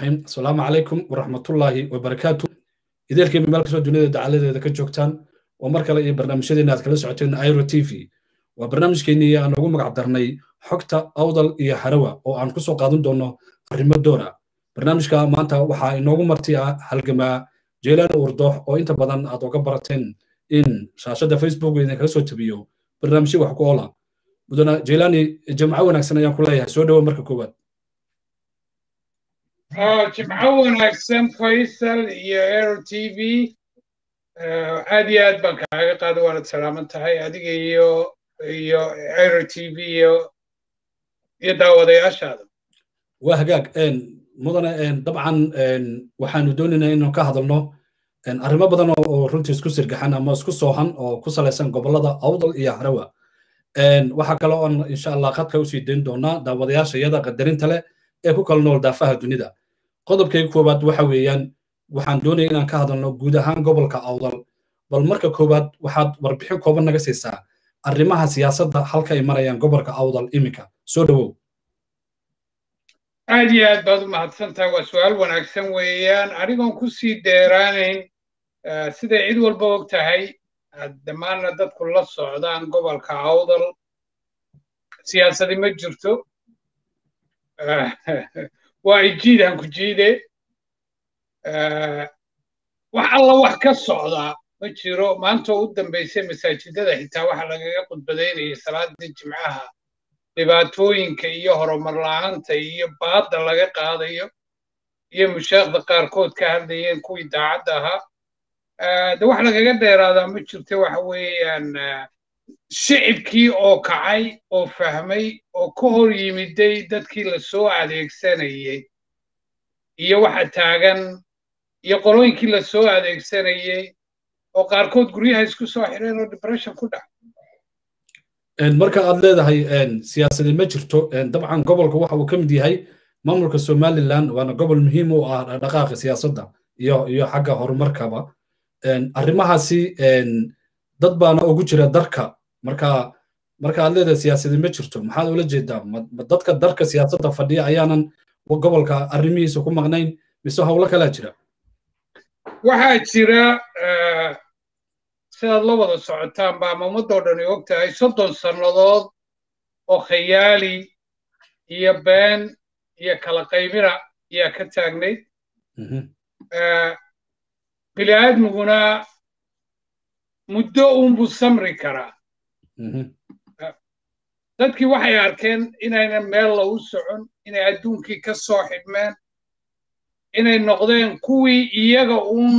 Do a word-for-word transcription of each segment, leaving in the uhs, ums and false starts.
السلام عليكم ورحمة الله وبركاته. إذا كنت مالك سو دنيا دعالة إذا كنت جوكتان ومركل أي برنامج هذي الناس كلا ساعتين ايرو تي في وبرنامج كيني أنا أقوم قعدرني حكتا أوضل إيا حروة أو عن قصة قادم دونه الرمى الدورة برنامج كا ما أنت وحا إنه أقوم مرتيا حلقة جيلان وردوح أو أنت بدن أتوقع برتين إن شاشة فيسبوك إذا كلا سو تبيو برنامجي وحكولا بدنا جيلاني جمعة ونكسنا يا كلها سودا ومركب كوبات. آه جمعة ونكسن فيصل يا ايرو تي في aad iyo aad baan kaaga qaada waanad salaaman tahay adiga iyo iyo airo t v iyo iyo daawadayaashaada waa hagaag mudane dabcan waxaanu doonaynaa inaan ka hadalno arrimo badan oo runtii isku sirgaxan ama isku soohan oo ku salaysan gobollada awdal iyo harawa waxaa kale oon insha allah khadka usii dayn doonaa daawadayaasha iyada qadarinta leh ee ku kala nool daafaha dunida qodobkayga koowaad waxa weeyaan waxaan doonaya inaan ka hadalno guud ahaan gobolka awdal bal marka koowaad waxaad warbixin kooban naga siisaa arrimaha siyaasadda halka ay marayaan gobolka awdal iminka soo dhawow aad iyo aad baad u mahadsantahay waa su-aal wanaagsan weeyaan anigoon kusii dheeraanayn siday cid walba og tahay dhammaanna dadku la socdaan gobolka awdal siyaasadi ma jirto waa ijiidaan ku jiide wax alla wax ka socdaa ma jiro maanta u dambaysay masaajidada xitaa waxa lagaga khudbadaynayay salaadii jimcaha dhibaatooyinka iyo horumar la'aanta iyo baadda laga qaadayo iyo mushaaqda qaarkood ka hadlayeen kuwii daacadda ahaa de wax lagaga dheeraadaa ma jirto waxa weeyaan shicibkii oo kacay oo fahmay oo ka hor yimiday dadkii la soo adeegsanayay iyo waxa taagan iyo qolooyinkii la soo adeegsanayay oo qaarkood guryaha isku soo xireen oo depression ku dhacay marka aad leedahay siyaasadii ma jirto dabcan gobolka waxa uu ka mid yahay maamulka somaliland waana gobol muhiim u ah dhaqaaqa siyaasadda iyo iyo xagga horumarkaba arrimahaasi dad baana ugu jira darka marka marka aad leedahay siyaasadii ma jirto maxaad ula jeedaa dadka darka siyaasadda fadhiya ayaanan gobolka arrimihiisa ku maqnayn mise howlo kalaa jira waxaa jira sidaad la wada socotaan baa ummadoo dhani og tahay soddon sannadood oo khayaali iyo been iyo kala qaybina ayaa ka taagnayd bini aadmiguna muddo uunbuu samri karaa dadkii waxay arkeen inaynan meel lagu socon inay adduunkii ka soo xidhmeen inay noqdeen kuwii iyaga uun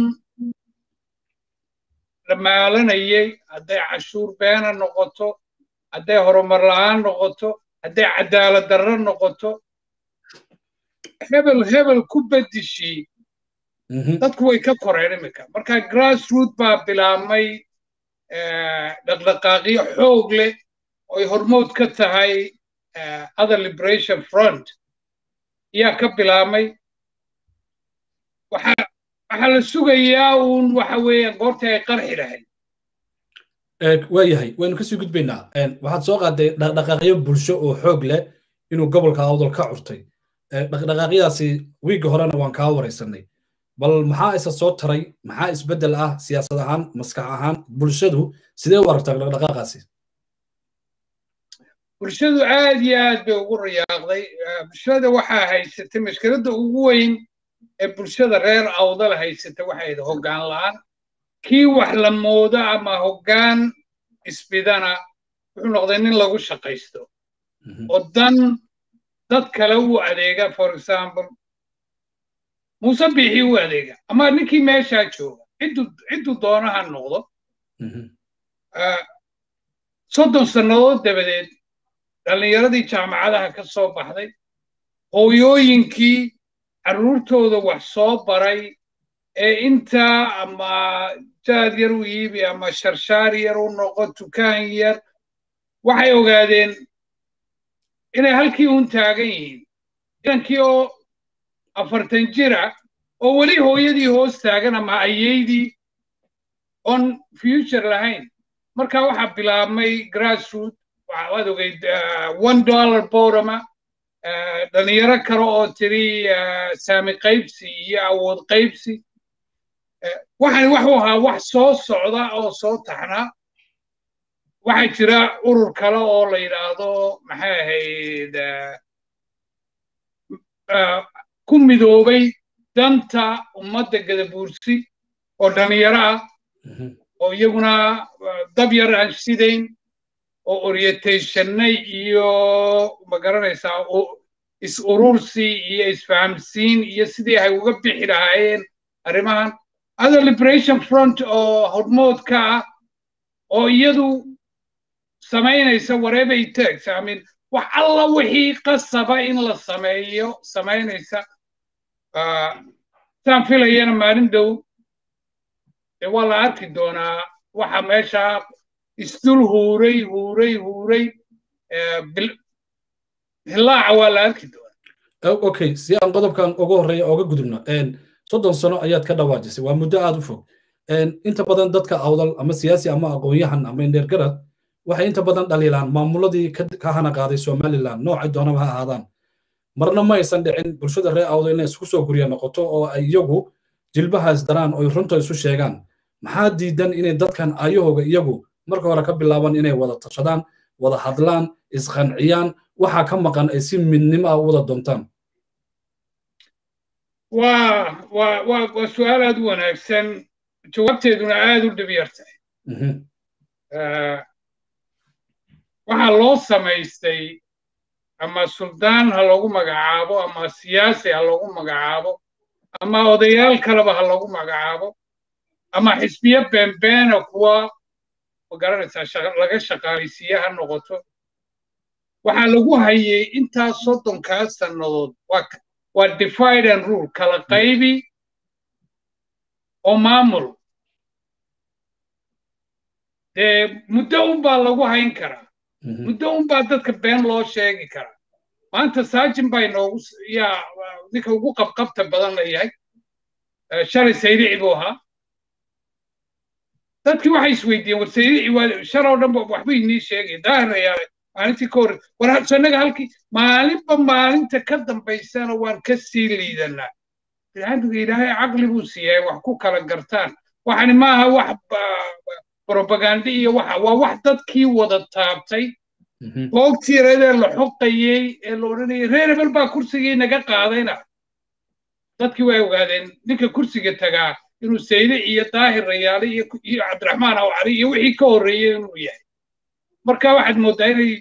dhamaalanayay hadday cashuur beena noqoto hadday horumar la'aan noqoto hadday cadaalad darro noqoto hebel hebel ku bedishii dadku way ka koreen iminka marka grassroot baa bilaabmay dhaqdhaqaaqyo xoog leh oy hormood ka tahay other liberation front ayaa ka bilaabmay waxaa la sugayaa uun waxa weeyaan goortii ay qarxi lahayd waayahay waynu kasii gudbaynaa waxaad soo qaaday dhaqdhaqaaqyo bulsho oo xoog leh inuu gobolka awdal ka curtay dhaqdhaqaaqyadaasi wiigga horena waan kaa waraysanay bal maxaa isa soo taray maxaa isbeddel ah siyaasad ahaan maskax ahaan bulshadu sidee u aragtaa dhaqdhaqaaqaasi bulshadu aad iyo aad bay ugu rayaaqday bulshada waxaa haysatay mashkiladda ugu weyn ee bulshada reer awdal haysata waxay ahayd hoggaan la'aan kii wax la moodo ama hoggaan isbidana wuxuu noqday nin lagu shaqaysto oo dan dad kale u adeega for example muuse biixii u adeega ama ninkii meeshaa jooga cidduu doona ha noqdo soddon sannadood dabadeed dhallinyaradii jaamacadaha ka soo baxday hooyooyinkii carruurtooda wax soo baray ee intaa ama jaad yar u iibi ama sharshaar yar u noqo tukaan yar waxay ogaadeen inay halkii uun taagan yihiin inankii oo afartan jira oo weli hooyadii hoos taagan ama ayeydii oon future lahayn marka waxaa bilaabmay grassroot waad ogeyd one dollar borama dhalinyaro kale oo tiri saami qaybsi iyo awood qaybsi waxaan wuxuu ahaa wax soo socda oo soo taxnaa waxaa jira urur kale oo la yidhaahdo maxay ahayd ku midoobay danta ummadda gadabuursi oo dhalinyaro ah oo iyaguna dab yar aan sidayn oo orientationnay iyo magaranaysaa is urursi iyo isfahamsiin iyo sidii ay uga bixi lahaayeen arrimahan other liberation front oo hormoodka ah oo iyadu samaynaysa whatever it takes I mean wax alla wixii qasaba in la sameeyo samaynaysa saan filayana maalin dhow waa la arki doonaa waxa meesha isdul huuray huuray huuray hilaaca waa la arki doonaa okay si aan qodobkan ugu horreeya uga gudubno soddon sano ayaad ka dhawaajisay waa muddo aad u fog inta badan dadka awdal ama siyaasi ama aqoon-yahan ama indheergarad waxay inta badan dhaliilaan maamuladii ka hana qaaday somaliland noocay doonaba ha ahaadaan marna ma aysan dhicin bulshada reer awdal inay isku soo gurya noqoto oo ay iyagu jilbahaas daraan oo runta isu sheegaan maxaa diidan inay dadkan ayahooga iyagu marka hore ka bilaabaan inay wada tashadaan wada hadlaan isqanciyaan waxa ka maqan ay si midnimo ah u wada doontaan waa waa waa waa su'aal aad u wanaagsan jawaabteeduna aad u dhib yartahay waxaa loo samaystay ama suldaan ha loogu magacaabo ama siyaasi ha loogu magacaabo ama odayaal kaleba ha loogu magacaabo ama xisbiyo beenbeena kuwa magaranaysaa laga shaqaalaysiiye ha noqoto waxaa lagu hayay intaas soddonkaa sannadood waa waa divide and rule kala qaybi oo maamul dee muddo unbaa lagu hayn karaa muddo unbaa dadka been loo sheegi karaa maanta saajin baa inoogu yaa ninka ugu qabqabta badan la yahay shalay sayrici buu ahaa dadkii waxay isweydiiyeen war sayrici waa shaloo dhan waxba inii sheegay daahirayaa maalintii ka hor war sannaga halkii maalinba maalinta ka dambaysana waan ka sii liidanaa biniaadamka ilaahay caqli buu siiyay wax ku kala gartaan waxani maaha wax propaganda iyo waxa waa wax dadkii wada taabtay waqti yareedee la xoqayay ee la odhanayay reer hebel baa kursigii naga qaadayna dadkii way ogaadeen ninka kursiga tagaa inuu sayde iyo daahir rayaale iyo cabdiraxmaan awcali iyo wixii ka horreeyey inuu yahay marka waxaad mooddaa inay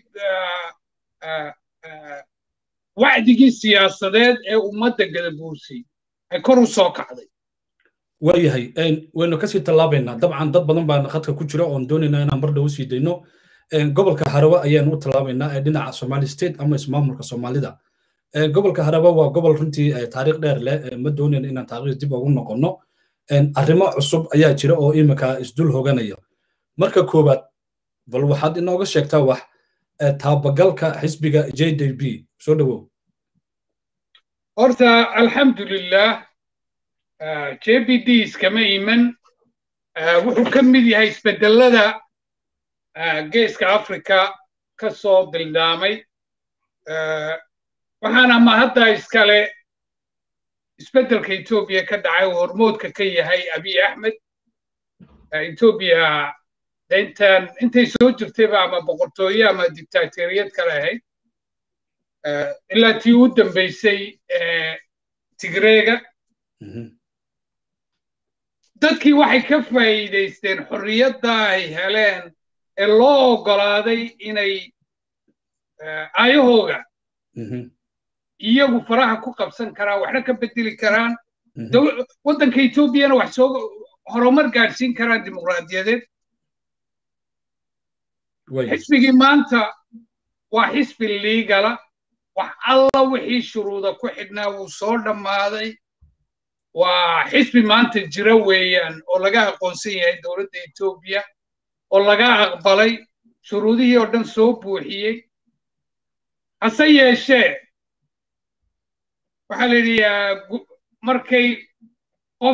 wacdigii siyaasadeed ee ummadda gadabuursi ay kor u soo kacday waayahay waynu kasii tallaabaynaa dabcan dad badan baa khadka ku jira oon doonaynaa inaan mar dhow sii dayno gobolka harawa ayaanu u tallaabaynaa ee dhinaca somali state ama ismaamulka soomaalida gobolka harawa waa gobol runtii taariikh dheer leh ma doonayna inaan taariikh dib ugu noqonno arrimo cusub ayaa jira oo imika isdul hoganaya marka koowaad bal waxaad inooga sheegtaa wax taabagalka xisbiga j d b soo dhawow horta alxamdulilah j b d iskama iman wuxuu ka mid yahay isbedelada geeska africa ka soo dildaamay waxaana ma hadda iskale isbedelka etoobiya ka dhacay oo hormoodka ka yahay abiy axmed etoobiya intaan intay soo jirtayba ama boqortooye ama dictatoriyad kale ahayd ilaa tii u dambaysay tigreega dadkii waxay ka faa'iidaysteen xorriyadda ay heleen ee loo oggolaaday inay ayahooga iyagu faraha ku qabsan karaan waxna ka bedeli karaan waddanka etoobiyana wax soo horumar gaadhsiin karaan dimuqraadiyadeed xisbigii maanta waa xisbi liigala wax alla wixii shuruuda ku xidhnaa wuu soo dhammaaday waa xisbi maanta jira weeyaan oo laga aqoonsan yahay dowladda etoobiya oo laga aqbalay shuruudihii oo dhan soo buuxiyey hase yeeshee waxaa la yidhi markay qof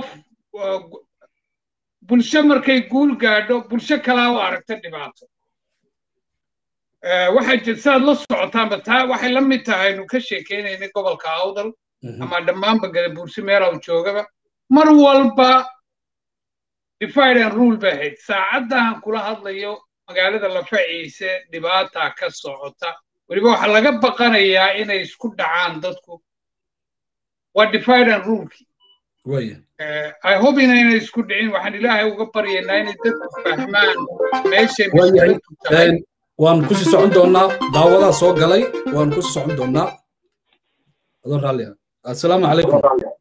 bulsho markay guul gaadho bulsho kalaa u aragta dhibaato waxay jirtaa la socotaan bataa waxay la mid tahay inuu ka sheekeynayna gobolka awdal ama dhammaanba gadabuursi meelaha uu joogaba mar walba divide and rule bay ahayd saacaddahan kula hadlayo magaalada lafaciise dhibaata ka socota weliba waxaa laga baqanayaa inay isku dhacaan dadku waa divide and ruleki I hope inayna isku dhicin waxaan ilaahay uga baryaynaa inay dadku fahmaan meeshay mushkiladu tahay waan ku sii socon doonaa daawadaa soo galay waan ku sii socon doonaa adoo raalliya assalaamu calaykum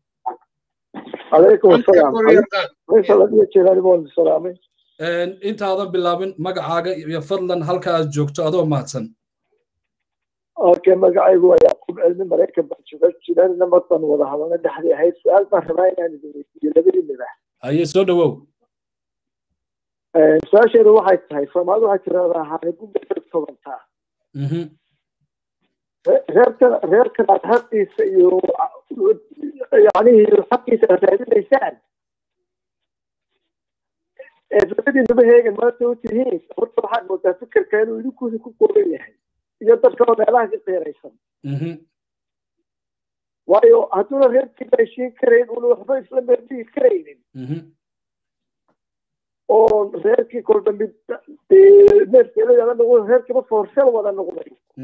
عليكم السلام ليس الذي يجيلون السلام انت هذا bilaabin magacaaga iyo fadlan halka aad joogto adoo mahadsan اوكي magacaygu waa Yaqub Cilmi Mareykan baa jiraan nabaddan wada hadalna dhaxdii ahayd su'aal baan rabaa inaan idin labadii madax aye soo dhawow ee su'aasheedu waxay tahay Soomaalidu waxay tiraahdaa haane gudbada tobantaa mhm reerka reerka hadkiisa iyo يعني حقي سأساعدين يساعد فبدي إنه بهيك ما توتي هيك أحط حق متفكر كانوا يكون يكون قوية يقدر كمان على الطير يسمى وايو هتقول غير كده شيء كرين ولو حبي إسلام بيجي كرين أو غير كي كل ده بيت ناس كده يعني نقول غير كده فرصة ولا نقول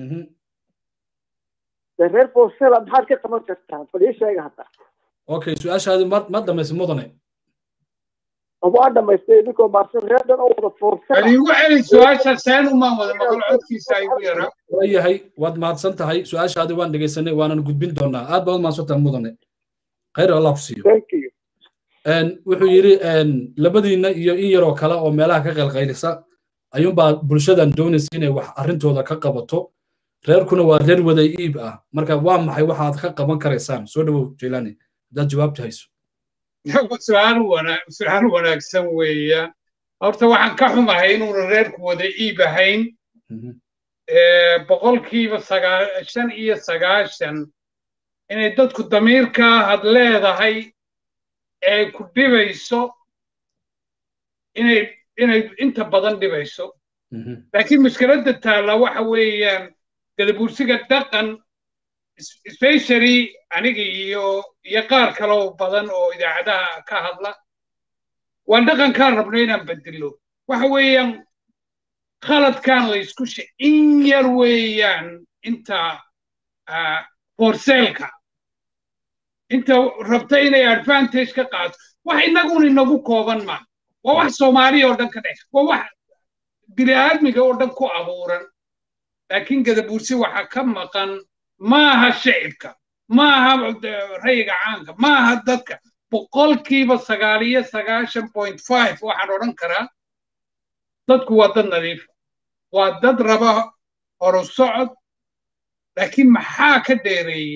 غير فرصة لما حد كده ما تستاهل فليش شيء هذا اوكي سؤال هذا ما ما دمس مدني ابو ادم يستيقظ مارسل غير او فرصة اللي هو علي سؤال سان وما ولا ما قال عدكي سايو يرا way hay wad maadsan tahay su'aashaadi waan dhageysanay waanan gudbin doonaa aad baad maasanta mudane khayr Allah ku siiyo thank you een wuxuu yiri een labadiina iyo in yar oo kale oo meelaha ka qalqaylisa ayuun baa bulshadan doonaysa inay wax arintooda ka qabato reerkuna waa reer wada iib ah marka waa maxay waxa aad ka qaban karaysaan soo dhawow Jeelani dad jawaabta hayso su'aal wana su'aal wanaagsan weeya horta waxaan ka xumahay inuu reerku wada iib ahayn ee boqolkiiba sagaashan iyo sagaashan inay dadku damiirka had leedahay ee ku dhibayso inay inay inta badan dhibayso laakiin mushkiladda taala waxa weeyaan gadabuursiga dhaqan especially aniga iyo iyo qaar kale oo badan oo idaacadaha ka hadla waan dhaqankaan rabno inaan bedelo waxa weeyaan khaladkan la isku shay in yar weeyaan inta forselka inta rabta inay advantage ka qaato wax inaguna inagu kooban ma waa wax Soomaaliya oo dhan ka dhex waa wax bini'aadmiga oo dhan ku abuuran laakiin gadabuursi waxa ka maqan maaha shacibka maaha rayga caanka maaha dadka boqolkiiba sagaal iyo sagaashan point five waxaan odhan karaa dadku waa dad nadiif waa dad raba horu socod laakiin maxaa ka dheereeyey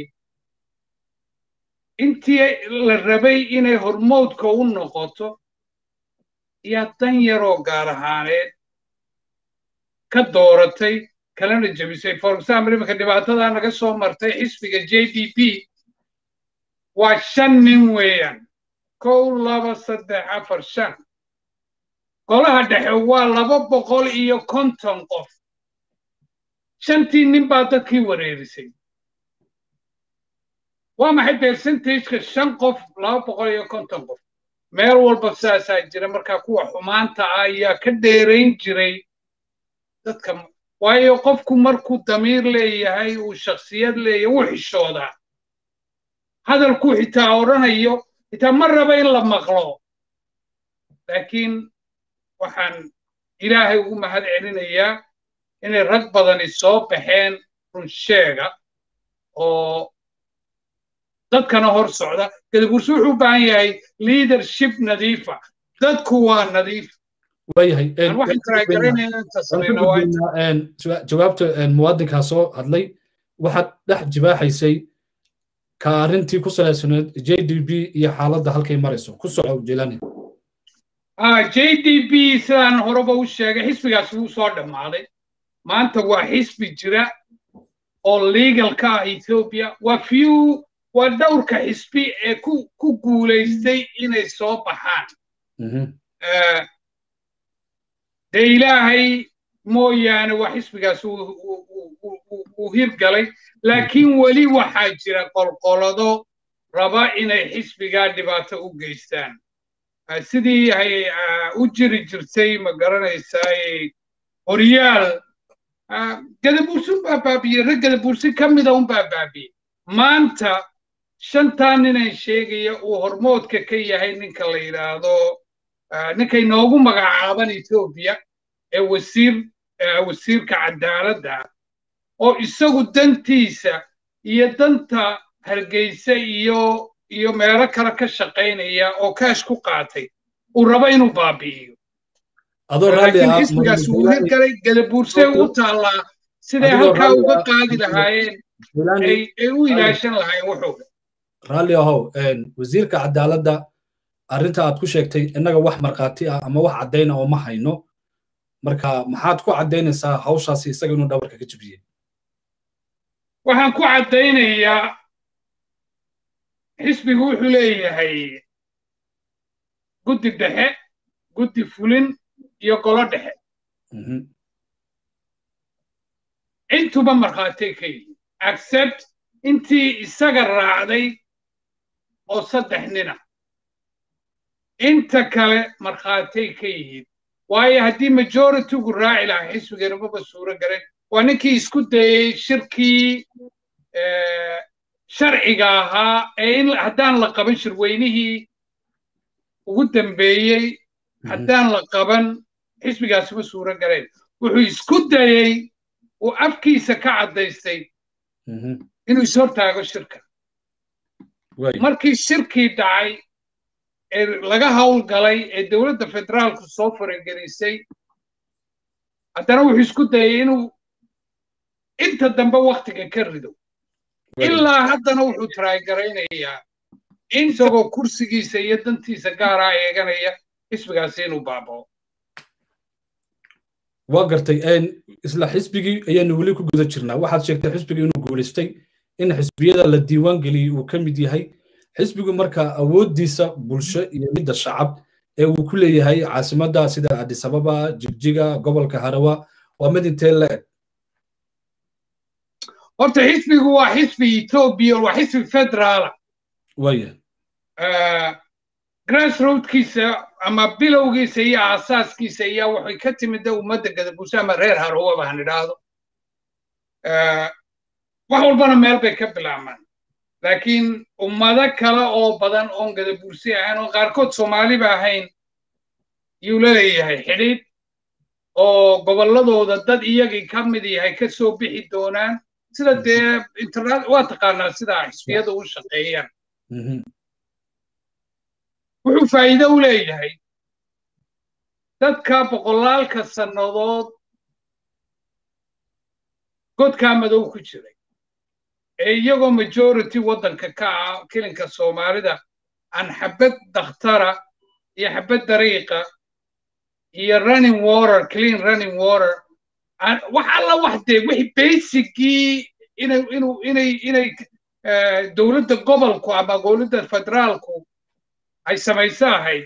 intii la rabay inay hormoodka u noqoto yaa dan yaroo gaar ahaaneed ka dooratay kalena jabisay for example imika dhibaatada naga soo martay xisbiga J D P waa shan nin weeyaan kow laba saddex afar shan golaha dhexe waa laba boqol iyo konton qof shantii nin baa dadkii wareerisay waa maxay percentage-ka shan qof laba boqol iyo konton qof meel walba saasaa jira markaa kuwa xumaanta ah ayaa ka dheerayn jiray dadka waayo qofku markuu damiir leeyahay uu shakhsiyad leeyahay wuu xishoodaa hadalkuu xitaa odhanayo xitaa ma raba in la maqlo laakiin waxaan ilaahay ugu mahad celinayaa inay rag badani soo baxeen run sheega oo dadkana hor socda gadabuursi wuxuu u baahan yahay leadership nadiifa dadku waa nadiif wayahay waxaan taraagaranayna inta sameeyna waa jawaabta muwaadinka soo hadlay waxaad dhex jibaaxaysay ka arintii ku salaysanayd J D P iyo xaaladda halkay marayso ku soco Jeelani ah J D P sidaan horeba u sheegay xisbigaas wuu soo dhamaaday maanta waa xisbi jira oo legal ka ah Ethiopia waa few waa dhowrka xisbi ee ku ku guuleystay inay soo baxaan de ilaahay mooyaane waa xisbigaas uu hirgalay laakiin weli waxaa jira qolqolado raba inay xisbigaa dhibaato u geystaan sidii ay u jiri jirtay ma garanaysaa horyaal gadabuursi unbaa baabiyey rag gadabuursi ka mida unbaa baabiyey maanta shantaa ninaan sheegaya uu hormoodka ka yahay ninka la yidhaahdo ninkay noogu magacaaban etoobiya ee wasiir wasiirka cadaaladda oo isagu dantiisa iyo danta hargeysa iyo iyo meelo kale ka shaqaynaya oo kaash ku qaatay uu rabo inuu baabi'iyo laakiin xisbigaas wuu hirgalay gadabuursee u taallaa siday halkaa uga qaadi lahaayeen ay u ilaashan lahaayeen waxooga raalli ahow wasiirka cadaaladda arrinta aad ku sheegtay innaga wax markhaati ah ama wax caddayna oo ma hayno marka maxaad ku caddaynaysaa hawshaasi isaga inuu dhabarka ka jabiyey waxaan ku caddaynayaa xisbigu wuxuu leeyahay guddi dhexe guddi fulin iyo golo dhexe intuba markhaatay ka yihiin accept intii isaga raacday oo saddex nina inta kale markhaatay ka yihiin waayo haddii majoritygu raaci lahaa xisbigeena maba suuro galeen waa ninkii isku dayey shirkii sharciga ahaa ee in haddaan la qaban shirweynihii ugu dambeeyey haddaan la qaban xisbigaasi ma suuro galeen wuxuu isku dayey uu afkiisa ka caddaystay inuu ishortaago shirka markii shirkii dhacay ee laga howlgalay ee dowladda federaalku soo faragelisay haddana wuxuu isku dayey inuu inta dambe waktiga ka rido ilaa haddana wuxuu taraaygaraynayaa isagoo kursigiisa iyo dantiisa gaaraa eeganaya xisbigaasi inuu baabao waa gartay isla xisbigii ayaanu weli ku guda jirnaa waxaad sheegtay xisbigii inuu guulaystay in xisbiyada la diiwaan geliyey uu ka mid yahay xisbigu marka awooddiisa bulsho iyo midda shacab ee uu ku leeyahay caasimadda sida addis ababa jigjiga gobolka harawa waa mid intee la-eg horta xisbigu waa xisbi etoobiya waa xisbi federaala waya grassrootkiisa ama bilowgiisa iyo aasaaskiisa ayaa waxay ka timida ummadda gadabuurse ama reer harowa baan idhaahdo wax walbana meel bay ka bilaabmaan laakiin ummado kale oo badan oon gadabuursi ahayn oo qaarkood soomaaliba ahayn yuu leeyahay xidhiidh oo gobolladooda dad iyagii ka mid yahay ka soo bixi doonaan sida dee internet waa taqaanaa sida xisbiyada u shaqeeyaan wuxuu faa'iido u leeyahay dadka boqolaalka sannadood godkaa madow ku jiray ee iyagoo majority waddanka ka ah kilinka soomaalida aan xabad dakhtara iyo xabad dariiqa iyo running water clean running water wax alla wax dee wixii basicgii inay inuu inay inay dowladda gobolku ama dowladda federaalku ay samayso ahayd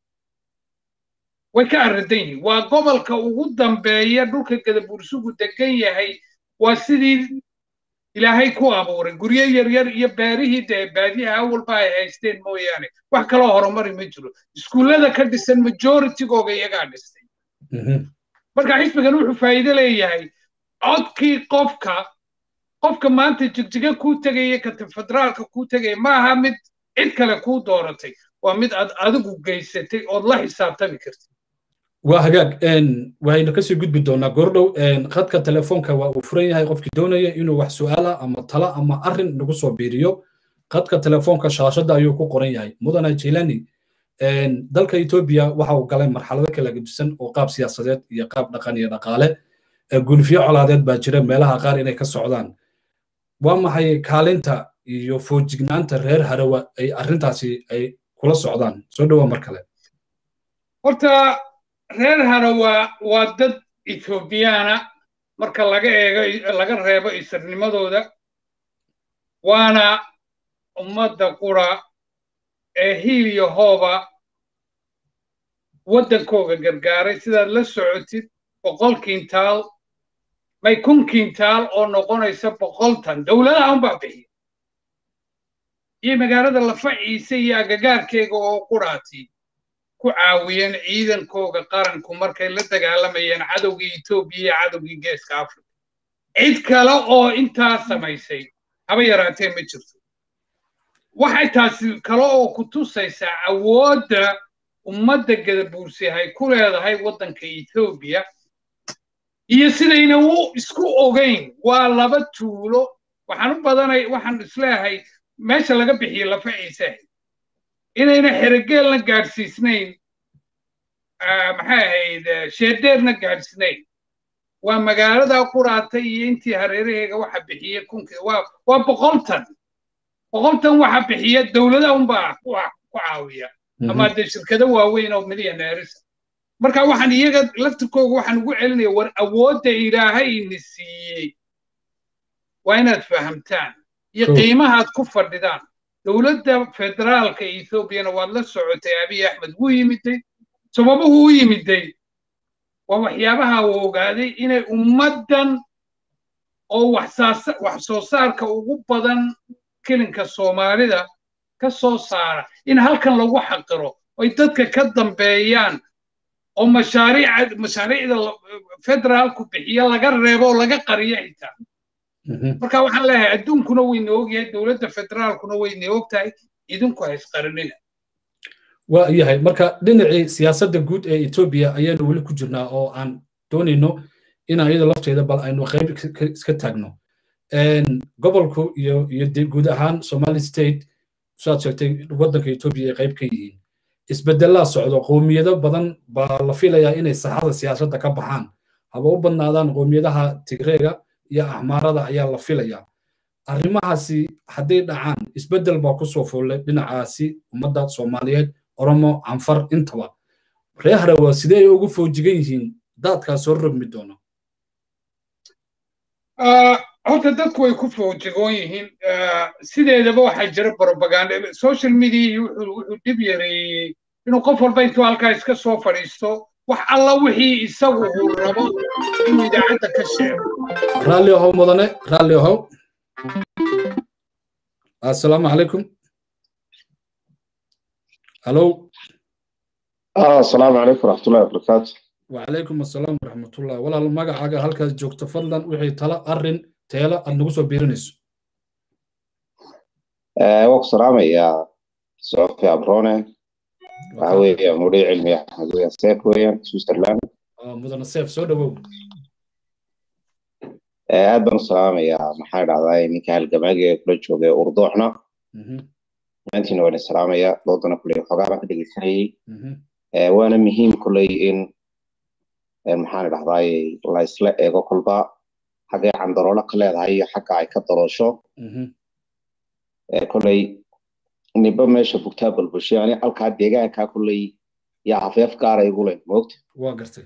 way ka arrintan yihiin waa gobolka ugu dambeeya dhulka gadabuursigu degan yahay waa sidii ilaahay ku abuuray guryo yaryar iyo beerihii dee baadiyaha awalba ay haysteen mooyaane wax kaloo horumari ma jiro iskuullada ka dhisan majoritygooga iyagaa dhistay marka xisbigan wuxuu faa'iido leeyahay codkii qofka qofka maanta jigjiga kuu tegaya kata federaalka kuu tegaya maaha mid cid kale kuu dooratay waa mid aad adigu geysatay ood la xisaabtami kartid waa hagaag waxaynu kasii gudbi doonaa goordhow khadka telefoonka waa uu furan yahay qofkii doonaya inuu wax su'aala ama tala ama arrin nagu soo biiriyo khadka telefoonka shaashadda ayuu ku qoran yahay mudane jilani dalka etoobiya waxa uu galay marxalado kala gedisan oo qaab siyaasadeed iyo qaab dhaqan iyo dhaqaale gulfiyo colaadeed baa jira meelaha qaar inay ka socdaan waa maxay kaalinta iyo foojignaanta reer harawa ay arrintaasi ay kula socdaan soo dhowaa mar kale horta reer harawa waa dad etoobiyaana marka laga eego laga reebo isirnimadooda waana ummadda qura ee hiil iyo hooba waddankooga gargaaray sidaad la socotid boqol kintaal may kun kintaal oo noqonaysa boqol tan dowladaha unbaa bixiya iyo magaalada Lafaciise iyo agagaarkeega oo quraati ku caawiyeen ciidankooga qaranku markay la dagaalamayeen cadowgii Itoobiya iyo cadowgii Geeska Afrika cid kale oo intaa samaysay haba yaraatee ma jirto waxay taasi kale oo ku tusaysaa awoodda ummadda Gadabuursi ay ku leedahay waddanka Itoobiya iyo sidayna u isku ogeyn waa laba tuulo waxaan u badanay waxaan isleeyahay meesha laga bixiyo Lafaciise inayna xeregeelna gaadhsiisnayn maxay ahayd sheedeerna gaadhsiisnayn waa magaalada quraatay iyo intii hareeraheega waxa bixiyay kunkii waa waa boqol tan boqol tan waxa bixiya dowladaha unbaa ku caawiya ama de shirkado waaweyn oo milyaneeris marka waxaan iyaga laftirkooga waxaan ugu celinaya war awoodda Ilaahay ni siiyey waa inaad fahamtaan iyo qiimahaad ku fadhidaan dowladda federaalka Ethiopia waad la socotay Abiy Ahmed wuu yimiday sababuhu u yimiday waa waxyaabaha uu ogaaday inay ummadan oo wax soo saarka ugu badan kilinka Soomaalida ka soo saara in halkan lagu xaqiro oo dadka ka dambeeyaan oo mashaariic mashaariicda federaalku bixiya laga reebo laga qariyo xitaa marka waxaan leeyahay adduunkuna way noogyahay dowladda federaalkuna way noogtahay idinku hays qarinina waa yahay marka dhinacii siyaasadda guud ee Ethiopia ayaanu wali ku jirnaa oo aan doonayno in ayada lafteeda bal aynu qayb iska taagno een gobolku iyo iyo guud ahaan Somali state soo sheegtay waddanka Ethiopia qayb ka yihiin isbeddelada socdo qoomiyado badan baa la filayaa inay saxada siyaasadda ka baxaan haba u badnaadaan qoomiyadaha Tigreega iyo Ahmaarada ayaa la filayaa arrimahaasi haday dhacaan isbeddel baa ku soo foolay dhinacaasi ummadda Soomaaliyeed Oromo Anfar intaba reehra waa sidee ugu foojigan yihiin dadka soo rogmi doona ah horta dadku way ku foojigan yihiin sideedaba waxa jira propaganda social media wuxuu dib yareeyay inuu qof walba intuu halka iska soo fadhiisto wax alla wixii isagu uu rabo inuu idaacada ka sheego raalli oo mudane raalli oo assalaamu calaykum hello ah assalaamu calaykum waraxmatullaahi wabarakaatuh وعليكم السلام ورحمة الله ولا المجا حاجة هلك جوكت فضلا وحي تلا أرن تلا النجوس بيرنس. آه وقت سلامة يا صوفي أبرونة عوي يا مريع علمي أحمد ويا سيف ويا سويسرلاند. آه مدن السيف سودا بو. آه أدنى سلامة يا محمد عضاي ميكال جماجي كل شوء أرضوحنا. أنتي نوع السلامة يا ضدنا كل حاجة كده سري. آه وأنا مهم كل إن maxaan dhahday la isla eego kulba xagee candaroolo ka leedahay xagga ay ka darosho ee kulay niba meesha bugtaa balbashay yani halka deegaanka kulay yaa afeef gaar ay gulay moogta waa gartay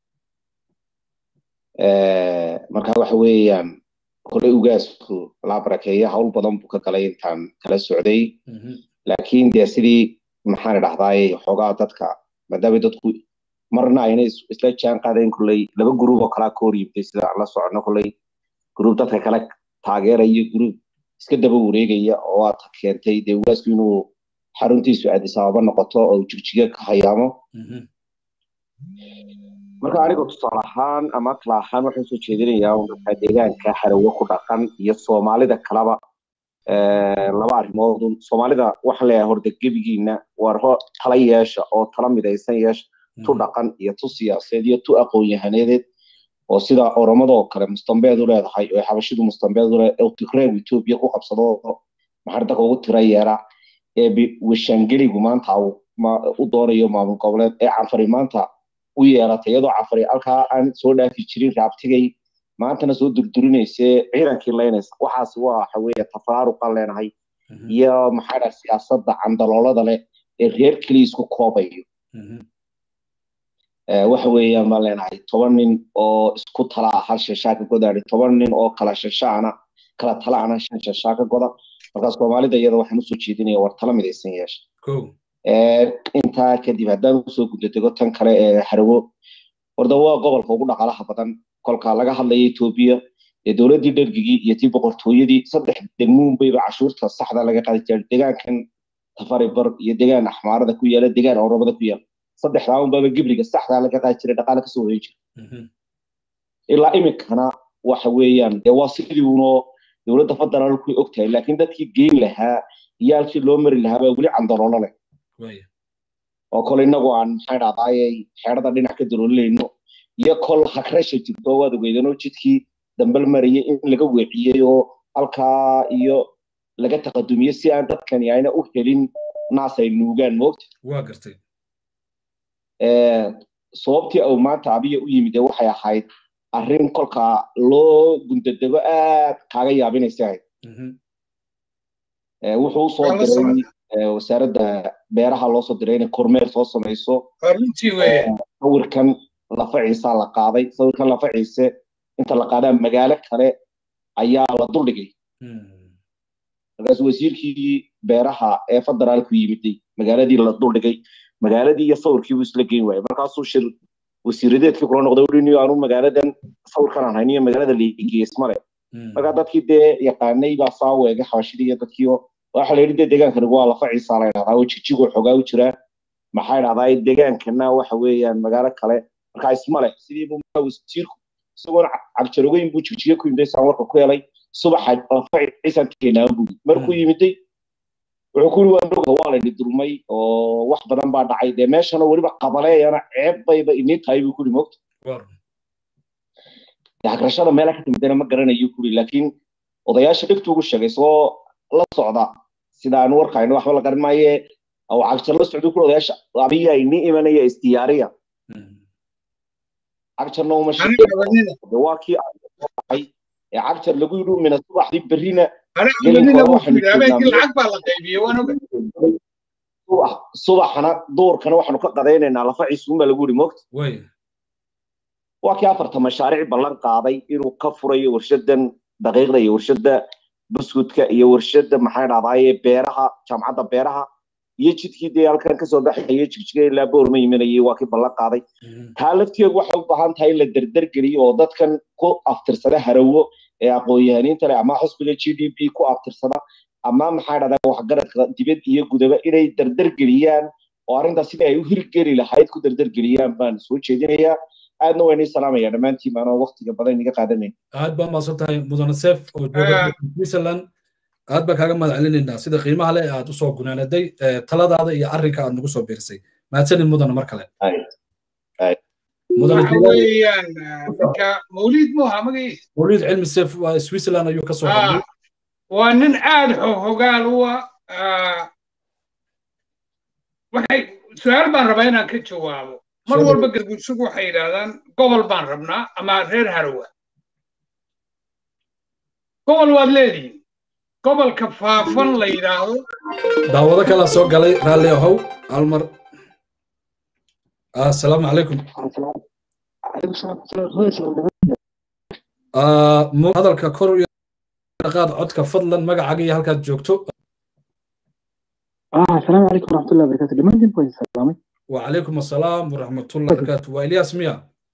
ee marka waxa weeyaan kulay ugaasku la barakeeyo hawl badan buu ka galay intaan kala socday laakiin de sidii maxaan dhahday xogaa dadka madaba dadku marna inay isla jaan qaadeen kulay laba group oo kala kooriyay sida la socono kulay group dadka kala taageerayo group iska daba wareegaya oo aad keentay de waasku inuu xaruntiisu Addis Ababa noqoto oo jigjiga ka hayaamo marka anigu tusaale ahaan ama kala ahaan waxaan soo jeedinayaa dadka deegaanka xarawo ku dhaqan iyo Soomaalida kalaba ee laba arrimood Soomaalida waxa la yahay horda gebigiina war ho tala yeesha oo tala midaysan yeesha tu dhaqan iyo tu siyaasadeed iyo tu aqoon-yahaneed oo sida Oromada oo kale mustambeed u leedahay oo xabashidu mustambeed u leedahay oo Tigreeg Ethiopia ku qabsado maxarda ugu tirayeera ee bi wishangeligu maanta u doorayo maamul goboleed ee Anfari maanta u yeelatay iyadoo Anfari halka aan soo dhaafi jirin raabtigay maantana soo durdurinaysa ciidankii leenays waxaas waa waxa weeye tafaaruq leenahay iyo maxaa siyaasadda candaloolada leh ee reer kaliya isku koobayo waxa weeyaan ma leenahay toban nin oo isku tala hal shashaaka godaari toban nin oo kala shashaana kala talaana shan shashaaka goda marka Soomaalida iyada waxaan u soo jeedinayaa war tala midaysan yeesha koo ee inta kadib haddaan soo gudbado tan kale ee xarwo horta waa gobolka ugu dhaqaalaha badan kolka laga hadlayo Ethiopia ee dowladii dhergigii iyo tii boqortooyadii saddex degmoon bayba cashuurta saxda laga qaadi jiray deegaankan Tafaribar iyo deegaan Axmaarada ku yaala deegaan Oromada ku yaala saddexdaa un baba gibriga saxda laga qaadi jiray dhaqaale ka soo wareejin ilaa imikana waxa weeyaan ee waa sidii uno dowladda federaalku ogtahay laakiin dadkii geyn lahaa iyaalkii loo mari lahaa baa weli candaroolo leh oo kale inagu aan maxay dhacdaayay xeerada dhinac ka dalooleyno iyo kol hakrasha jirto waad ogeydano jidkii dambal mariyay in laga weeciyay oo halkaa iyo laga taqadumiyay si aan dadkani ayna u helin naas ay nuugaan moogta waa gartay ee sababtii uu maanta abiya u yimid waxay ahayd arrin kolka loo gundadabo aad kaaga yaabinaysaa ee wuxuu soo diray wasaaradda beeraha loo soo diray in kormeer soo sameeyso runtii weeye sawirkan lafaciisa la qaaday sawirkan lafaciisa inta la qaaday magaalo kale ayaa la duldhigay markaas wasiirkii beeraha ee federaalku yimiday magaaladii la duldhigay magaaladii iyo sawirkii uu isla geyn waayay markaasuu shir wasiiradeedkii kula noqday uu aanu magaaladan sawirkan aan hayniyo magaalada liigiis male marka dadkii dee yaqaanay baa saaweega xabashidii iyo dadkii waxa la yidhi deegaankan waa la faciisa la yiraahdaa oo jijigo xogaa u jira maxay dhahdaa deegaankana waxa weeyaan magaalo kale marka ismale sidii buu wasiirku isagoo cabjarogeyn buu jijiyo ku yimid saan warka ku helay subaxa la faciisa keenaa buu markuu yimiday wuxuu ku yiri waa waa la dhidurmay oo wax badan baa dhacay de meeshana waliba qabaleeyana ceeb bayba inii tahay buu ku yiri moogta dagrashada meel ka timidana ma garanayo ku yiri laakiin odayaasha dhigtu ugu sheegay soo la socda sidaan warkayno waxba la garan maaye oo cagjar la socdo ku odayaasha abiya inii imanaya istiyaariya cagjar noo mashi waa kii ay cagjar lagu yiri min subaxdii berrina subaxna doorkana waxaanu ka qadaynaynaa lafa ciisuun baa lagu yiri moogta waa kii afarta mashaariic ballan qaaday inuu ka furayo warshadan daqiiqda iyo warshada buskudka iyo warshada maxay dhacdaayay beeraha jaamacadda beeraha iyo jidkii dee halkan ka soo baxayay jigjiga ilaa boorma yimanayay waa kii ballan qaaday taa lafteedu waxay u baahan tahay in la dardar geliyo oo dadkan ku aftirsada harawo ee aqoon-yahaniinta leh ama xisbiga G D P ku aftirsada ama maxay dhacdaa wax garadka dibad iyo gudaba inay dardar geliyaan oo arrintaas sidii ay u hirgeli lahayd ku dardar geliyaan baan soo jeedinayaa aadna waan idin salaamayaa dhammaantiin maana waqtiga badan iga qaadanayn aad baa maasan tahay mudane seef oo jooga Switzerland aad baa kaaga mahadcelinaynaa sida qiimaha leh aad u soo gunaanaday taladaada iyo arrinka aad nagu soo biirsay mahadsanid mudane mar kale mudane weeyaan ka mawlid mooha magaciisa mawlid cilmi seef waa Switzerland ayuu ka soo baxay waa nin aad hogaal u ah waxay su'aal baan rabaa inaan ka jawaabo mar walba gargudsugu waxay yidhaahdaan gobol baan rabnaa ama reer harawa gobol waad leedihiin gobolka faafan la yidhaahdo daawado kala soo galay raalli ahow almar assalaamu calaykum hadalka kor iyo qaad codka fadlan magacaaga iyo halkaad joogto assalaamu calaykum waraxmatullahi wabarakaatu dhammaantiin baan salaamay وعليكم السلام ورحمة الله وبركاته وإلياس ميا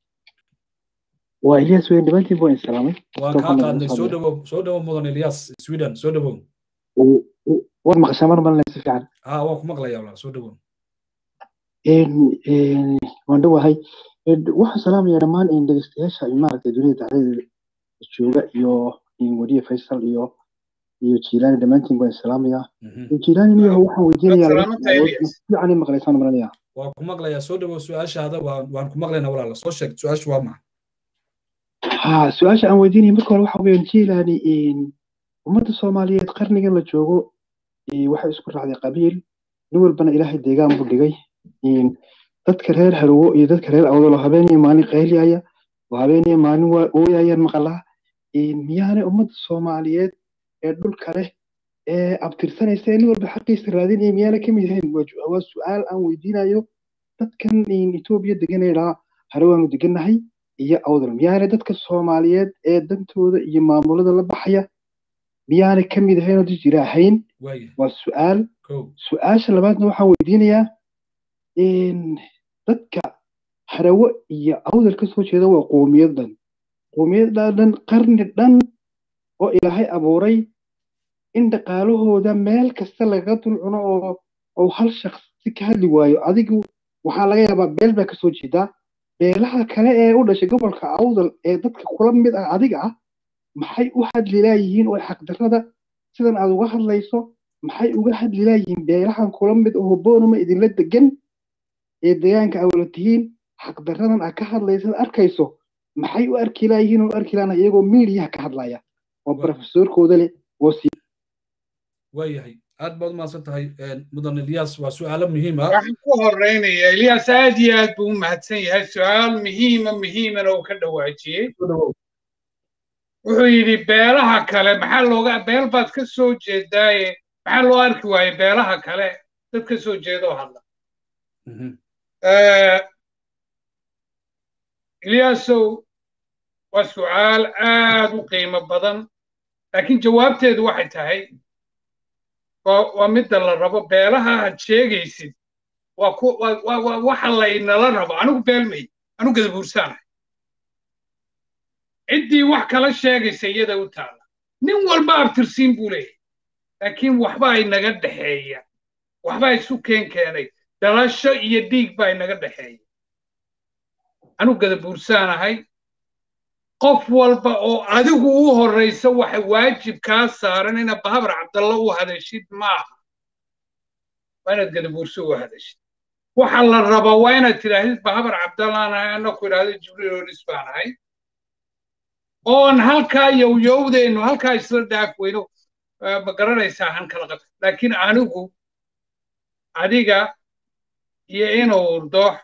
وإلياس وين دبنتي بوين سلامي وكان عندي سودا سودا مدن إلياس سويدن سودا بون ورمق شمر من لسه فعلا اه وك مغلا يا ولا سودا بون إن إن وندوا هاي واحد سلام يا رمان إن دقستياش إمارة الدنيا تعرض الشوقة يو إن ودي فيصل يو يو تشيلان دبنتي بوين سلام يا تشيلان يو هو حوجين يا يعني مغلسان من يا waan ku maqlayaa soo dhawow su'aashaada waan ku maqlaynaa walaala soo sheeg su'aashu waa maxay ha su'aasha aan weydiinay marka hore waxa weeyaan jiilaani in ummadda Soomaaliyeed qarnigan la joogo ee waxa isku raacday qabiil nin walbana ilaahay deegaan buu dhigay in dadka reer Harawo iyo dadka reer Awdal habeenii maalin qayliyaya oo habeenii maalin ooyayaan maqalaa in miyaane ummadda Soomaaliyeed ee dhulka leh ee abtirsanaysa in walba xaqiisa raadin ee miyana kamid yahay waa su'aal aan weydiinayo dadkan in Itoobiya deganayna Harawan deganahay iyo Awdal miyana dadka Soomaaliyeed ee dantooda iyo maamulada la baxaya miyana kamid yahay oo jiraahayn waa su'aal su'aasha labaadna waxaan weydiinayaa in dadka harawo iyo awdal ka soo jeeda waa qoomiyad dhan qoomiyad dhan qarni dhan oo ilaahay abuuray in dhaqaalahooda meel kasta laga dul cuno oo oo hal shakhsi ka hadli waayo adigu waxaa laga yaabaa beel baa ka soo jeedaa beelaha kale ee u dhashay gobolka awdal ee dadka kula mid ah adiga ah maxay u hadli laayihiin oo xaqdarrada sidan aad uga hadlayso maxay uga hadli laayihiin beelahan kula mid oo boonuma idinla degan ee deegaanka awla tihiin xaqdarradan aad ka hadlaysa arkayso maxay u arki laayihiin oo arki laana iyagoo miidiyaha ka hadlaya oo profesorkooda leh oo si waayahay aad baad umahadsan tahay mudan Ilyas waa su'aalo muhiim ah waxaan ku horeynaya Ilyas aad iyo aad buu u mahadsan yahay su'aal muhiima muhiimana uu ka dhawaajiyey wuxuu yidhi beelaha kale maxaa looga beel baad ka soo jeedaaye maxaa loo arki waaye beelaha kale dad ka soo jeeda oo hadla Ilyasow waa su'aal aad u qiimo badan laakiin jawaabteedu waxay tahay waa midda la rabo beelaha had sheegaysid waa ku waa waxa la inala rabo anigu beelmay anigu gadabuursaanahay ciddii wax kala sheegaysa iyada u taala nin walba abtirsiin buu leeyahay laakiin waxbaa inaga dhexeeya waxbaa isu keen keenay dhalasho iyo dhiig baa inaga dhexeeya anigu gadabuursaanahay qof walba oo adigu u horreysa waxa waajib kaa saaran ina bahabar cabdalla u hadashid maaha waa inaad gadabuurso u hadashid waxa la rabaa waa inaad tidhaahdid bahabar cabdallaan ahay anna ku idhaahdo jibriil olis baan ahay oon halkaa yowyowdeennu halkaa isla dhaaf weyno ma garanaysaa han kala qab laakiin anigu adiga iyo inuu doox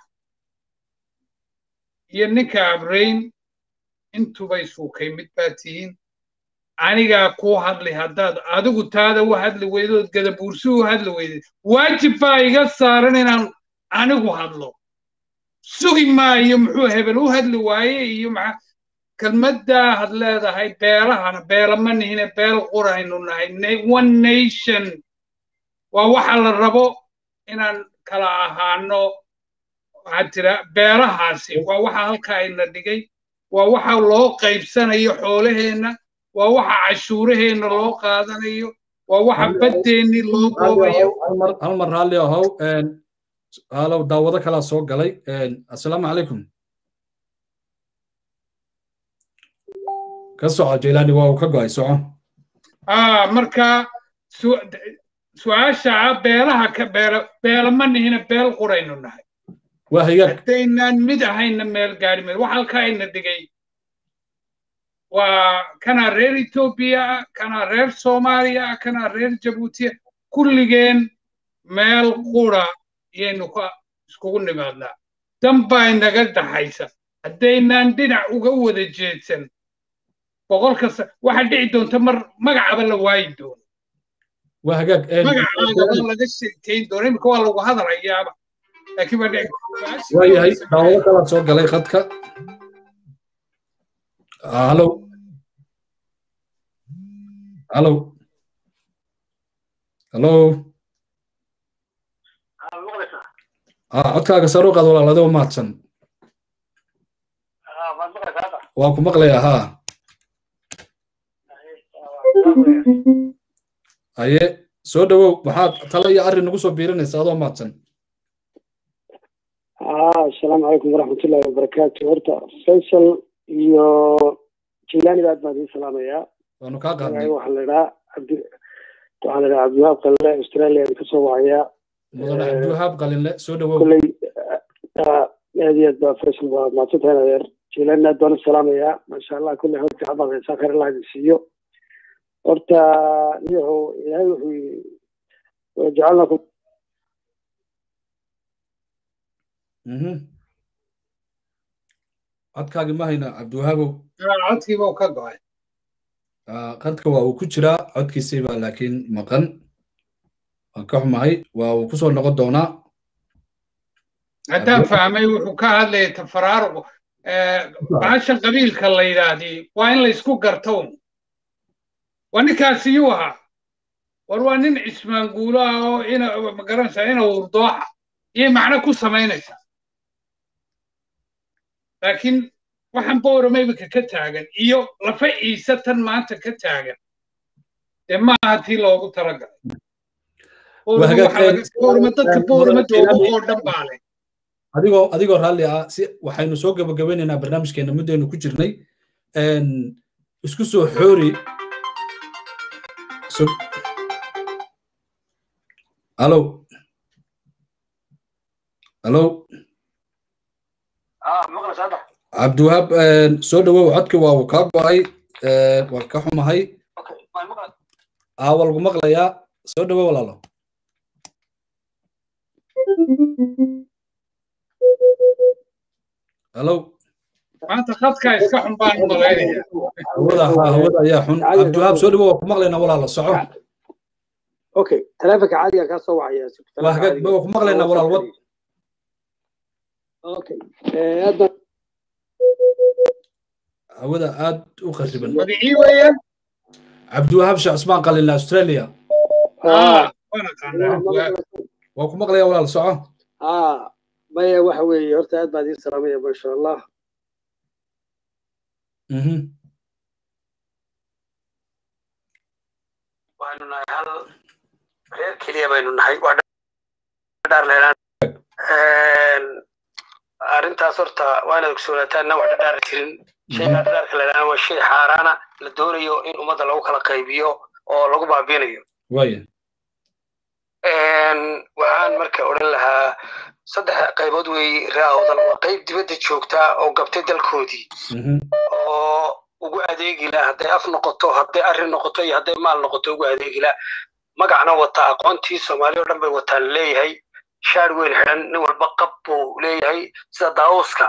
iyo ninka abrayn intubay suukay mid baa tihiin anigaa kuu hadli haddaad adigu taada u hadli weydood gadabuursi u hadli weydid waajib baa iga saaran inaan anigu hadlo sugi maayo muxuu hebel u hadli waaye iyo maxaa kelmaddaa had leedahay beelahana beela ma nihine beel quraynu nahay one nation waa waxa la rabo inaan kala ahaano waxaad tira beelahaasi waa waxa halkaa ina dhigay waa waxa loo qaybsanayo xoolaheenna waa waxa cashuuraheenna loo qaadanayo waa waxa baddeenni loo goobayo hal mar raalli ahow halow daawado kalaa soo galay assalaamu calaykum ka soco jeylaani waa uu ka go'ay soco marka su-aasha beelaha ka beela beela ma nihina beel quraynu nahay haddaynaan mid ahayna meel gaari meel wax halkaa ina dhigay waa kanaa reer etoobiya kanaa reer soomaaliya kanaa reer jabuutiya kulligeen meel qura iyaynu ka iskugu nimaadnaa dan baa inaga dhaxaysa haddaynaan dhinac uga wada jeedsan boqol kasta waxa dhici doonta mar magacaba la waayi doono magacaaga laga sheekayn doono imika waa lagu hadalayaaba laakiin waa dhici waayahay daawado kala soo galay khadka halo halo halo codkaaga saro qaad walaalade u mahadsan waa ku maqlayaa haa haye soo dhawow waxaad talo iyo arrin nagu soo biirinaysa adoo mahadsan السلام عليكم ورحمة الله وبركاته هرتا فيصل iyo جيلاني بعد ما دي سلام يا waanu kaa qaadnay waxaan leeyahay abdi waxaan leeyahay abdiwaab qalle Australia ka soo wacaya mudane abdiwaab qalle soo dhawow kulay aadiyad ba Faisal waa ma tahay جيلاني doon salaam ya ma sha Allah kulay horta abada saakar la hadiyo horta niyo ilaahay wuxuu jacalnakum mhm codkaagi ma hayna cabdiwahaabow codkiiba uu ka go'ay qadka waa uu ku jiraa codkiisii baa laakiin maqan waan ka xumahay waa uu kusoo noqon doonaa haddaan fahmay wuxuu ka hadlayay tafaraaruq bahashan qabiilka la yidhaahdi waa in la isku garto waa ninkaasi yuu ahaa war waa nin cismaanguulo ah oo ina magaranaysaa ina urdooxa iyo macno ku samaynaysa laakiin waxaan boorama iminka ka taagan iyo lafa ciise tan maanta ka taagan dee ma aha tii loogu talagalay boorama dadka boorama jooga oo dhan baa leh adigoo adigoo raalli ah si waxaynu soo gabagabeynaynaa barnaamijkeena muddaynu ku jirnay isku soo xoori halo halo cabdiwahaab soo dhawow codkii waa uu kaa go'ay waa ka xumahay aa waa lagu maqlayaa soo dhawow walaalo halo maanta khadkaa iska xun baan malaynaya hawada hawada ayaa xun cabdiwahaab soo dhawow waa ku maqlaynaa walaalo soco okay taleefanka caadiga kaa soo wacaya waa hagaag waa ku maqlaynaa walaal wad okay hawada aad u qariban magacii weeyaan cabdiwahaab sheekh cusmaan qalin australia waa ku maqlayaa walaal soco maya waxa weeye horta aad baad ii salaamaya maasha allah waxaynu nahay hal reer keliya baynu nahay waa dhadhaar leelaan arrintaas horta waa inaad ogsoonaataanna wax dhadhaar jirin shayga dhadhaarka leelaan waa shay xaaraana la doonayo in ummadda lagu kala qaybiyo oo lagu baabiinayo waya waxaan marka odhan lahaa saddex qaybood weeye raawdan waa qayb dibadda joogtaa oo gabtay dalkoodii oo ugu adeegi laha hadday af noqoto hadday arrin noqoto iyo hadday maal noqoto ugu adeegi laha magacna wata aqoontii soomaali oo dhan bay wataan leeyahay shaar weyn xidhan nin walba qab buu leeyahay sida daawuska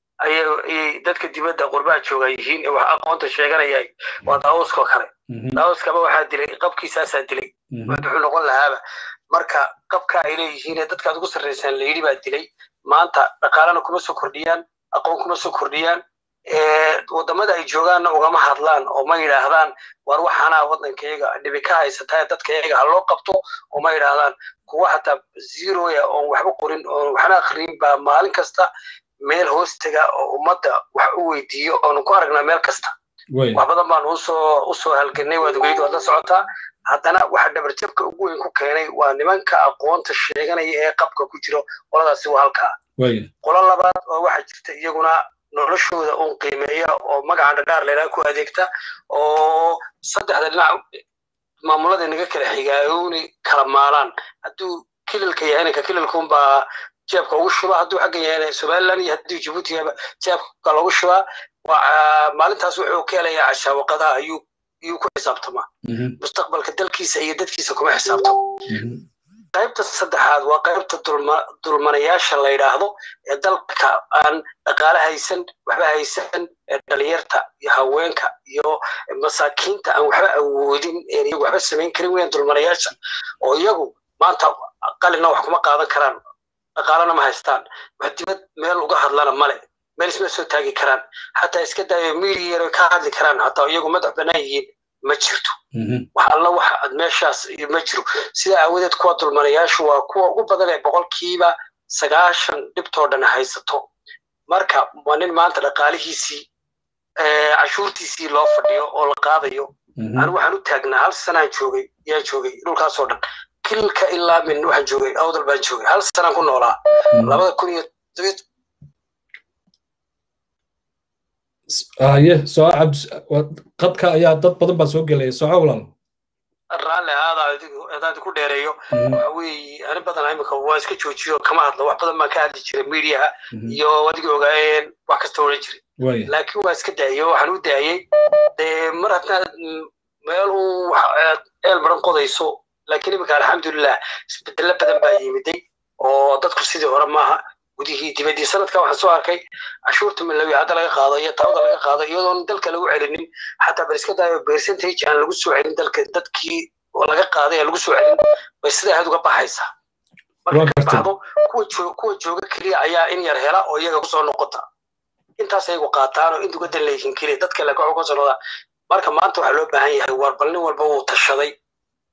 ayay dadka dibadda qurbaha jooga yihiin ee wax aqoonta sheeganayay waa daawuskoo kale daawuskaba waxaa dilay qabkiisaasaa dilay wuxuu noqon lahaaba marka qabka ay leeyihiin ee dadkaad ugu sarraysaan la yidhi baa dilay maanta dhaqaalana kuma soo kordhiyaan aqoon kuma soo kordhiyaan waddamada ay joogaanna ugama hadlaan oo ma yidhaahdaan war waxaanaa waddankayaga dhibi ka haysataa dadkayaga ha loo qabto oo ma yidhaahdaan kuwa xataa zeroya oon waxba qorin oon waxna akhriin baa maalin kasta meel hoostaga oo ummadda wax u weydiiyo oonu ku aragnaa meel kasta wax badan baan usoo usoo halganay waad ogeyd waad la socotaa haddana waxa dhabarjabka ugu weyn ku keenay waa nimanka aqoonta sheeganaya ee qabka ku jiro qoladaasi waa halkaa qolo labaad oo waxaa jirta iyaguna noloshooda uun qiimeeya oo magaca dhadhaar leeraa ku adeegta oo saddexda dhinac maamulada naga kala xigaayooni kala maalaan hadduu kililka yahayna ka kililkuunbaa jeebka ugu shubaa hadduu xagga yahayna somaliland iyo hadduu jabuuti yahayba jeebka loogu shubaa maalintaas wuxuu ka helayaa cashaawaqadaha ayuu ayuu ku xisaabtamaa mustaqbalka dalkiisa iyo dadkiisa kuma xisaabtamo qaybta saddexaad waa qaybta dulmanayaasha la yidhaahdo ee dalka aan dhaqaale haysan waxba haysan ee dhalinyarta iyo haweenka iyo masaakiinta aan waxba awoodin ee iyagu waxba samayn karin weyaan dulmanayaasha oo iyagu maanta qalina wax kuma qaadan karaan dhaqaalena ma haystaan wax dibad meel uga hadlana male meel isma soo taagi karaan xataa iska daayo miidiya yar ka hadli karaan hataa iyagu madax bannaan yihiin ma jirto wax alla wax aad meeshaas ma jiro sida aawadeed kuwa dulmanayaashu waa kuwa ugu badan ee boqolkiiba sagaashan dhibtoo dhan haysato marka waa nin maanta dhaqaalihiisii cashuurtiisii loo fadhiyo oo la qaadayo anigu waxaan u taagnaa hal sanaan joogay yaa joogay dhulkaasoo dhan kilka ilaa min waxaan joogay awdal baan joogay hal sanaan ku noolaa labada kun iyo haye soo cabd qadka ayaa dad badan baa soo gelaya soco walaal raalli aada adaad ku dheereeyo waxa weeye ani badan imika waa iska joojiyo kama hadlo wax badan baan ka hadli jiray miidiyaha iyo adigii ogaayeen wax kasta odhan jiray laakiin waa iska daayey waxaan u daayey dee mar haddaad meel uu eel badan qodayso laakiin imika alxamdulilah isbedelo badan baa yimiday oo dadku sidii hore maaha gudihii dibaddii sanadka waxaan soo arkay cashuurta milawi hadda laga qaado iyo taawada laga qaado iyadoon dalka lagu celinin xataa bal iska daayo percentage aan lagu soo celin dalka dadkii oo laga qaaday aan lagu soo celin bay sida aad uga baxaysaa marka baxdo kuwa kuwa jooga keliya ayaa in yar hela oo iyaga kusoo noqota intaas ayagu qaataan oo intuga dan leeyihiin keliya dadka la kaco ka soo noqda marka maanta waxaa loo baahan yahay war bal nin walba wuu tashaday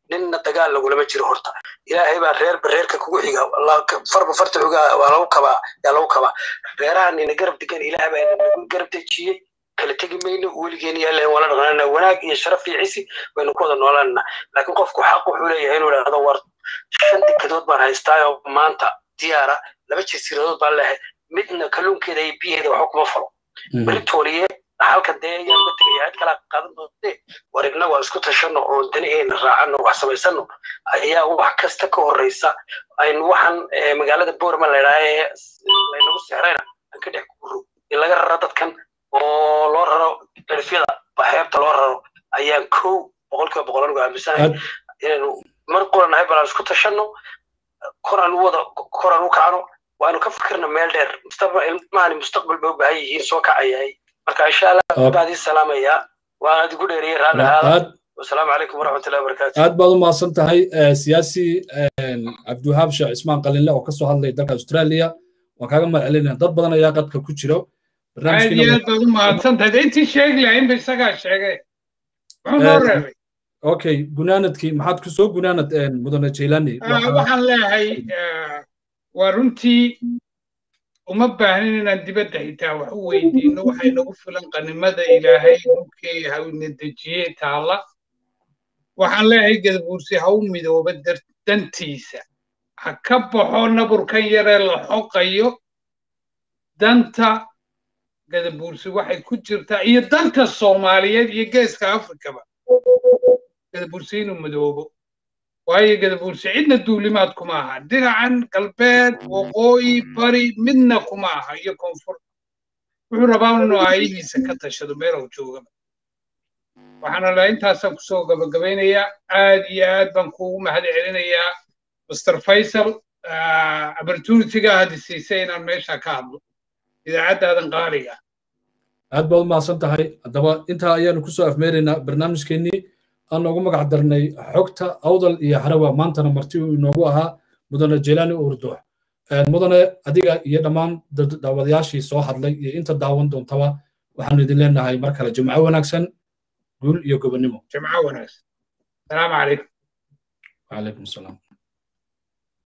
ninna dagaal lagulama jiro horta ilaahay baa reerba reerka kugu xiga farba farta uga waa lagu kabaa yaa lagu kabaa reerahan ina garab degan ilaahay baa nagu garab dejiyey kala tegi mayno weligeena yaaleen wala dhaqanana wanaag iyo sharaf iyo cisi baynu ku wada noolaanna laakiin qofku xaq wuxuu leeyahay inuu yiraahdo war shan dikadood baan haystaa maanta diyaara laba jasiiradood baan leeyahay midna kalluunkeeda iyo biyaheeda wax kuma falo bari tooliye halka dee ayaan uga tegaya cid kala qaadan doonte warigna waa isku tashano oo danaheena raacano wax samaysano ayaa wax kasta ka horeysa aynu waxaan magaalada Boorama la yiraahdo laynagu sixrayna aan ka dhex guro in laga raro dadkan oo loo raro xirfiyada baxeebta loo raro ayaan kow boqolkiiba boqol uga aaminsanay inaynu mar qoranahay bal isku tashano koran wada koran u kacno waanu ka fikirna meel dheer mustaqbal ilmahan mustaqbal baa baahan yihiin soo kacayay marka insha Allah baadi salaamaya waa adigu dheeriyay raalahaad والسلام عليكم ورحمة الله وبركاته. aad baad u mahadsan tahay siyaasi Cabdiwahaab Sheekh Ismaan Qalinle oo ka soo hadlay dalka Australia waan kaaga mahadcelinaa dad badan ayaa qadka ku jiro barnaamijkeena aad baad u mahadsan tahay intii sheegay in bay isaga sheegay wuxuu noo reebay okay gunaanadkii maxaad ku soo gunaanad mudane Jeelani waxaan leeyahay waa runtii uma baahnin inaan dibadda xitaa wax u weydiino waxay nagu filan qanimada ilaahay dhulkee ha u nadejiyey taala waxaan leeyahay gadabuursi ha u midooba dantiisa ha ka baxo naburkan yaree la xoqayo danta gadabuursi waxay ku jirtaa iyo danta Soomaaliyeed iyo geeska Afrikaba gadabuursi inuu midoobo waayo gadabuursi cidna duulimaad kuma aha dhinacan galbeed waqooyi bari midna kuma aha iyo koonfur wuxuu rabaa inuu aayihiisa ka tashado meel uu jooga waxaana la intaasaan kusoo gabagabeynayaa aad iyo aad baan kuugu mahad celinayaa Mister Faisal opportunity-ga aad siisay inaan meesha ka hadlo idaacadaadan qaaliga aad baad u mahadsan tahay haddaba intaa ayaanu kusoo afmeeraynaa barnaamijkeennii aan noogu magac darnay xogta awdal iyo harawa maantana marti uu inoogu ahaa mudane Jeelani Urduux mudane adiga iyo dhammaan daawadayaashii soo hadlay iyo inta daawan doontaba waxaan idin leenahay mar kale jumco wanaagsan guul iyo gobonimo jumco wanaagsan salaamu calaykum wa calaykum salaam